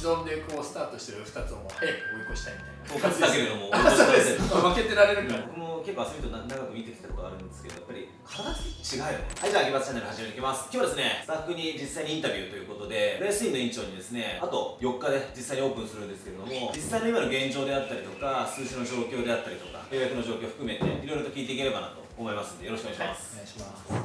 既存でこうスタートしてる2つをもう早く追い越したいみたいな。 統括だけれどもそうです。負けてられるから。 僕も結構アスリート長く見てきたことあるんですけど、やっぱり体つき違うよね。はい、じゃあ秋葉チャンネル始めていきます。今日はですね、スタッフに実際にインタビューということで、レースインの院長にですね、あと4日で実際にオープンするんですけれども、実際の今の現状であったりとか、数字の状況であったりとか、予約の状況含めていろいろと聞いていければなと思いますので、よろしくお願いします。 お願いします。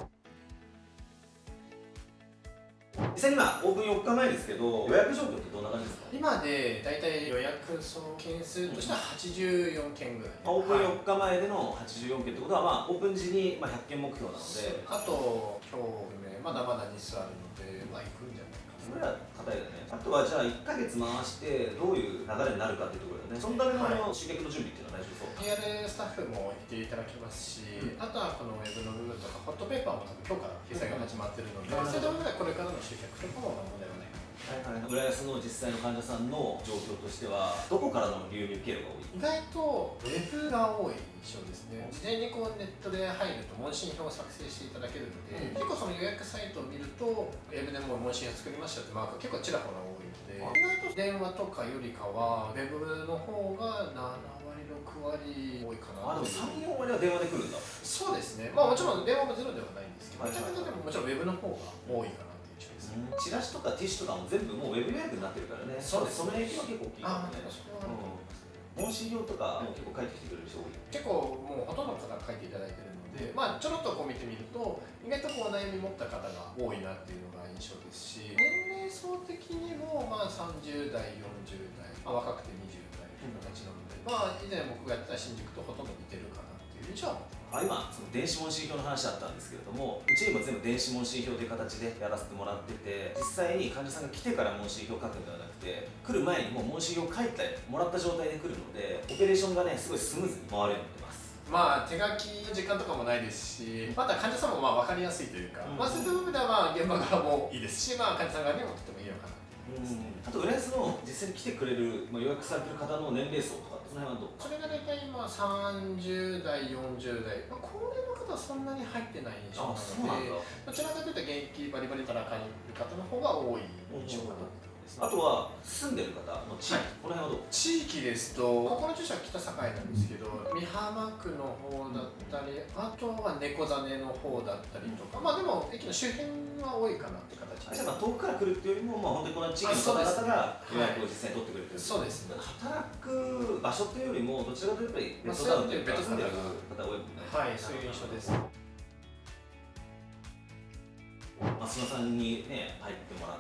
実際に今オープン4日前ですけど、予約状況ってどんな感じですか？ 今でだいたい予約総件数としては84件ぐらい、 オープン4日前での84件ってことは、まあオープン時に100件目標なので、 あと今日まだまだ日数あるので、まあ行くんじゃないかな。 それは硬いだね。あとはじゃあ1ヶ月回してどういう流れになるかっていうところだよね。そのための集客の準備っていうのは大丈夫そう？ PR スタッフもいていただきますし、あとはこのウェブの部分とかホットペーパーも多分今日から掲載が始まってるので、そういった部分ではこれからの集客とかも問題はないかな。 浦安の実際の患者さんの状況としては、どこからの流入経路が多い？ 意外とウェブが多い印象ですね。事前にこうネットで入ると問診票を作成していただけるので、結構その予約サイトを見るとウェブでもう問診票作りましたってマーク結構ちらほら多いので、意外と電話とかよりかはウェブの方が7割6割多いかな。 でも3、4割は電話で来るんだ。 そうですね。まあもちろん電話もゼロではないんですけど、でももちろんウェブの方が多いかなっていう印象ですね。 チラシとかティッシュとかも全部もうウェブ予約になってるからね。 そうです。 その影響は結構大きいかもね。問診票とかも結構書いてきてくれる人多い。 結構もうほとんどの方が書いていただいてるので、まあちょろっとこう見てみると意外とこう悩み持った方が多いなっていうのが印象ですし、年齢層的にもまあ30代40代、若くて20代という形なので、まあ以前僕がやってた新宿とほとんど似てるかなっていう印象は持ってます。 今その電子問診票の話あったんですけれども、うち今全部電子問診票という形でやらせてもらってて、実際に患者さんが来てから問診票を書くんではなくて、来る前にもう問診票を書いてもらった状態で来るので、オペレーションがねすごいスムーズに回るようになってます。 まあ手書きの時間とかもないですし、また患者さんもまあ分かりやすいというか、そういった部分ではまあ現場側もいいですし、まあ患者さん側にもとてもいいのかな。 あと浦安の実際に来てくれる、予約されてる方の年齢層とか、その辺はどう？ それが大体今30代40代、高齢の方はそんなに入ってない印象なので、どちらかというと現役バリバリ働かれる方の方が多い印象かな。 あとは住んでる方の地域、この辺はどう？ 地域ですと、ここの住所は北堺なんですけど、美浜区の方だったり、あとは猫ザネの方だったりとか、まあでも駅の周辺は多いかなって形です。 遠くから来るっていうよりも、本当にこの地域の方々が予約を実際に取ってくれてる。 そうですね。 働く場所というよりも、どちらかというとベッドタウンというか住んでる方が多いもんね。 はい、そういう印象です。 増野さんにね入ってもらって、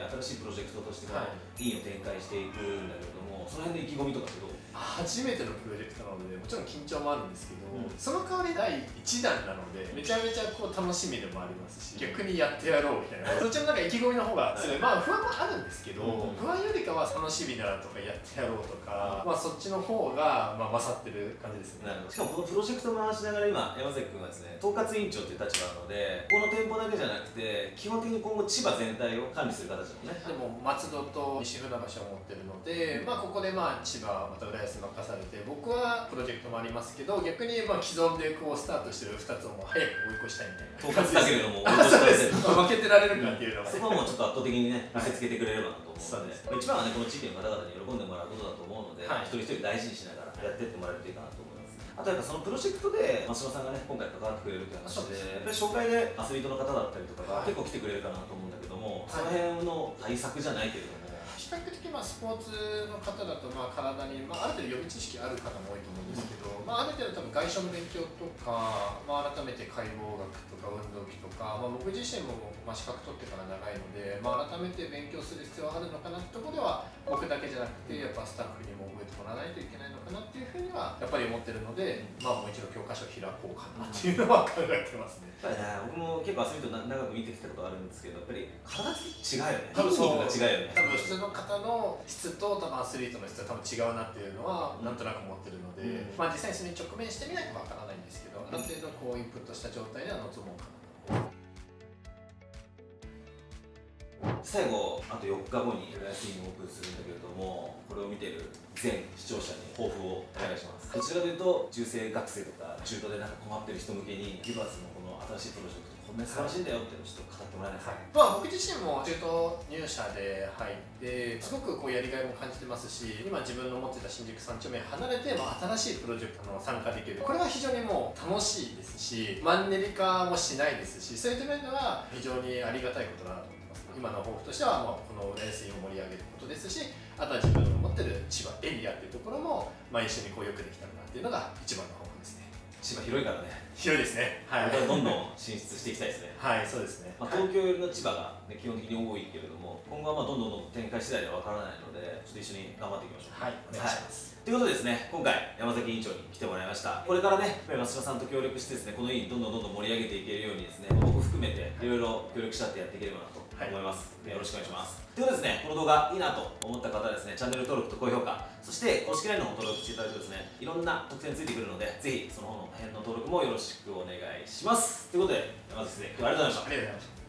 新しいプロジェクトとしていいを展開していくんだけれども、その辺で意気込みとかってどう？ 初めてのプロジェクトなのでもちろん緊張もあるんですけど、その代わり第1弾なのでめちゃめちゃこう楽しみでもありますし、逆にやってやろうみたいな、そっちのなんか意気込みの方がすごい、まあ不安もあるんですけど、不安よりかは楽しみだなとかやってやろうとか、まあそっちの方がまあ勝ってる感じですね。 しかもこのプロジェクトを回しながら今山崎君はですね、統括委員長という立場なので、この店舗だけじゃなくて基本的に今後千葉全体を管理する形だもんね。 でも松戸と西船橋を持ってるので、まあここでまあ千葉また浦安任されて、僕はプロジェクトもありますけど、逆にまあ既存でこうスタートしてる2つをもう早く追い越したいみたいな。統括だけれどもそうです。負けてられるかっていうのが、 そこはもうちょっと圧倒的にね見せつけてくれればなと思うので、一番はねこの地域の方々に喜んでもらうことだと思うので、一人一人大事にしながらやっていってもらえるといいかなと思います。あとやっぱそのプロジェクトで増野さんがね今回関わってくれるという話で、やっぱり紹介でアスリートの方だったりとかが結構来てくれるかなと思うんだけども、その辺の対策じゃないけれども、 比較的スポーツの方だと体に、ある程度予備知識ある方も多いと思うんですけど、ある程度多分外傷の勉強とか、改めて解剖学とか運動器とか、僕自身も資格取ってから長いので、改めて勉強する必要はあるのかなってところでは、僕だけじゃなくてやっぱスタッフにも覚えてもらわないといけないのかなっていうふうにはやっぱり思ってるので、もう一度教科書を開こうかなっていうのは考えてますね。 僕も結構アスリート長く見てきたことあるんですけど、やっぱり体つき違うよね。 多分そう筋肉が違うよね。 多分普通の方の質と多分アスリートの質は多分違うなっていうのはなんとなく思ってるので、実際にそれに直面してみないとわからないんですけど、ある程度こうインプットした状態では望もうかなと。 最後あと4日後に浦安にオープンするんだけれども、これを見ている全視聴者に抱負をお願いします。どちらかというと中生学生とか中途で困ってる人向けにギバーズのこの新しいプロジェクト、ここんなに素晴らしいんだよっていうのをちょっと語ってもらえないですか。 まあ、僕自身も中途入社で入ってすごくこうやりがいも感じてますし、今自分の持ってた新宿3丁目離れて、新しいプロジェクトの参加できる、これは非常にもう楽しいですし、マンネリ化もしないですし、そういった面では非常にありがたいことだなと思います。今の抱負としては、この浦安インを盛り上げることですし、あとは自分の持ってる千葉エリアっていうところも、一緒にこうよくできたらなっていうのが一番の抱負ですね。 千葉広いからね。 広いですね。はい。 これからどんどん進出していきたいですね。 はい、そうですね。 東京寄りの千葉が、ね、基本的に多いけれども、今後はどんどん展開次第ではわからないので、ちょっと一緒に頑張っていきましょう。 はい、お願いします。 ということでですね、今回山崎委員長に来てもらいました。これからね、松島さんと協力してですね、この委員どんどん盛り上げていけるようにですね、僕含めていろいろ協力し合ってやっていければなと思います。よろしくお願いします。ということでですね、この動画いいなと思った方はですね、チャンネル登録と高評価、そして公式 LINE の方登録していただくとですね、いろんな特典ついてくるので、ぜひその方の辺の登録もよろしくお願いします。ということで、山崎先生、今日はありがとうございました。 ありがとうございました。